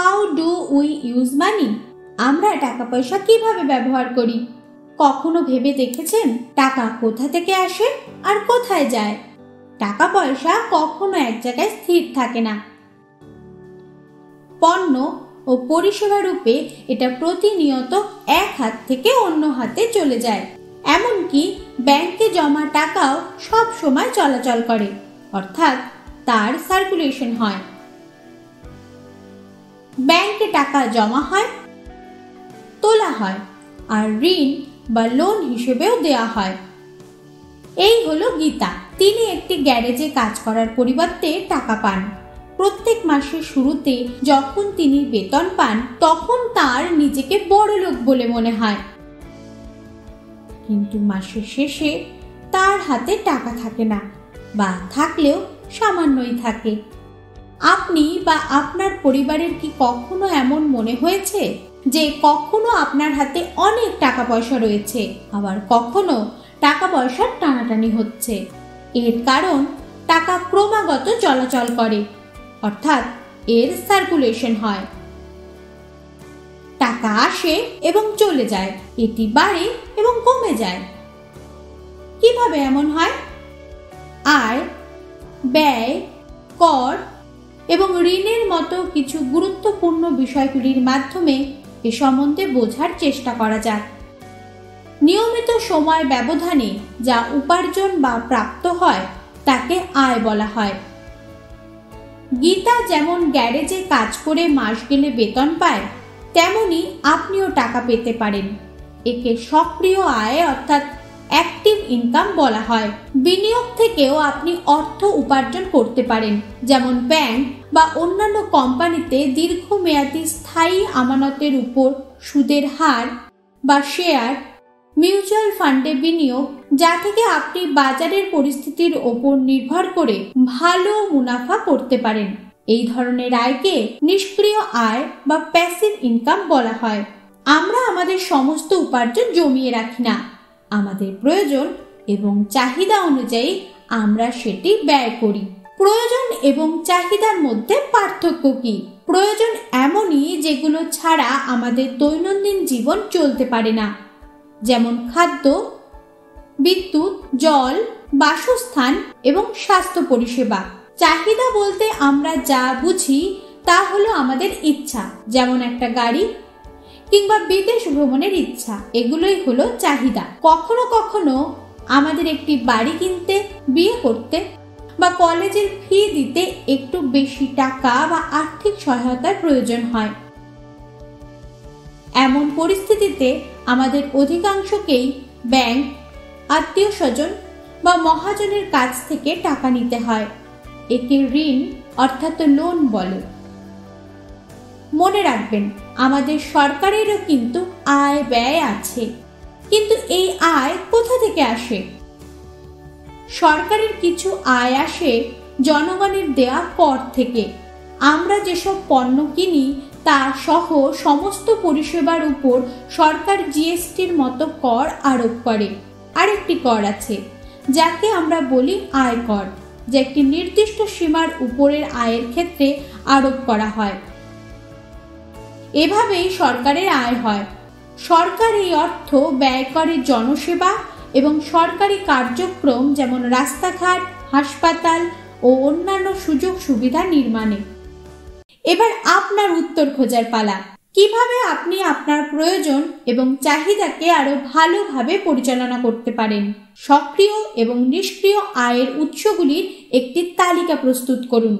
How do we use money? আমরা টাকা পয়সা কিভাবে ব্যবহার করি? কখনো ভেবে দেখেছেন টাকা কোথা থেকে আসে আর কোথায় যায়? টাকা পয়সা কখনো এক জায়গায় স্থির থাকে না। পণ্য ও পরিষেবা রূপে এটা প্রতিনিয়ত এক হাত থেকে অন্য হাতে চলে যায়। এমনকি ব্যাংকে জমা টাকাও সব সময় চলাচল করে, অর্থাৎ তার সার্কুলেশন হয়। ব্যাংকে টাকা জমা হয়, তোলা হয়, আর ঋণ বা লোন হিসেবেও দেয়া হয়। এই হলো গীতা। তিনি একটি গ্যারেজে কাজ করার পরিবর্তে টাকা পান। প্রত্যেক মাসের শুরুতে যখন তিনি বেতন পান, তখন তার নিজেকে বড়লোক বলে মনে হয়। কিন্তু মাসের শেষে তার হাতে টাকা থাকে না, বা থাকলেও সামান্যই থাকে। আপনি বা আপনার পরিবারের কি কখনো এমন মনে হয়েছে যে কখনো আপনার হাতে অনেক টাকা পয়সা রয়েছে, আবার কখনো টাকা পয়সার টানাটানি হচ্ছে? এর কারণ টাকা ক্রমাগত চলাচল করে, অর্থাৎ এর সার্কুলেশন হয়। টাকা আসে এবং চলে যায়, এটি বাড়ে এবং কমে যায়। কিভাবে এমন হয়? আয়, ব্যয়, কর এবং ঋণের মতো কিছু গুরুত্বপূর্ণ বিষয়গুলির মাধ্যমে এ সম্বন্ধে বোঝার চেষ্টা করা যাক। নিয়মিত সময় ব্যবধানে যা উপার্জন বা প্রাপ্ত হয় তাকে আয় বলা হয়। গীতা যেমন গ্যারেজে কাজ করে মাস গেলে বেতন পায়, তেমনি আপনিও টাকা পেতে পারেন। একে সক্রিয় আয় অর্থাৎ অ্যাক্টিভ ইনকাম বলা হয়। বিনিয়োগ থেকেও আপনি অর্থ উপার্জন করতে পারেন, যেমন ব্যাংক বা অন্যান্য কোম্পানিতে দীর্ঘমেয়াদী স্থায়ী আমানতের উপর সুদের হার, বা শেয়ার, মিউচুয়াল ফান্ডে বিনিয়োগ, যা থেকে আপনি বাজারের পরিস্থিতির ওপর নির্ভর করে ভালো মুনাফা করতে পারেন। এই ধরনের আয়কে নিষ্ক্রিয় আয় বা প্যাসিভ ইনকাম বলা হয়। আমরা আমাদের সমস্ত উপার্জন জমিয়ে রাখি না। আমাদের প্রয়োজন এবং চাহিদা অনুযায়ী আমরা সেটি ব্যয় করি। প্রয়োজন এবং চাহিদার মধ্যে পার্থক্য কি? প্রয়োজন এমনই যেগুলো ছাড়া আমাদের দৈনন্দিন জীবন চলতে পারে না, যেমন খাদ্য, বিদ্যুৎ, জল, বাসস্থান এবং স্বাস্থ্য পরিষেবা। চাহিদা বলতে আমরা যা বুঝি তা হলো আমাদের ইচ্ছা, যেমন একটা গাড়ি কিংবা বিদেশ ভ্রমণের ইচ্ছা। এগুলোই হলো চাহিদা। কখনো কখনো আমাদের একটি বাড়ি কিনতে, বিয়ে করতে বা কলেজের ফি দিতে একটু বেশি টাকা বা আর্থিক সহায়তার প্রয়োজন হয়। এমন পরিস্থিতিতে আমাদের অধিকাংশকেই ব্যাংক, আত্মীয় স্বজন বা মহাজনের কাছ থেকে টাকা নিতে হয়। একে ঋণ অর্থাৎ লোন বলে। মনে রাখবেন, আমাদের সরকারেরও কিন্তু আয় ব্যয় আছে। কিন্তু এই আয় কোথা থেকে আসে? সরকারের কিছু আয় আসে জনগণের দেয়া কর থেকে। আমরা যেসব পণ্য কিনি তা সহ সমস্ত পরিষেবার উপর সরকার জিএসটির মতো কর আরোপ করে। আরেকটি কর আছে যাকে আমরা বলি আয়কর, যা একটি নির্দিষ্ট সীমার উপরের আয়ের ক্ষেত্রে আরোপ করা হয়। এভাবেই সরকারের আয় হয়। সরকার এই অর্থ ব্যয় করে জনসেবা এবং সরকারি কার্যক্রম, যেমন রাস্তাঘাট, হাসপাতাল ও অন্যান্য সুযোগ সুবিধা নির্মাণে। এবার আপনার উত্তর খোঁজার পালা। কিভাবে আপনি আপনার প্রয়োজন এবং চাহিদাকে আরো ভালোভাবে পরিচালনা করতে পারেন? সক্রিয় এবং নিষ্ক্রিয় আয়ের উৎসগুলির একটি তালিকা প্রস্তুত করুন।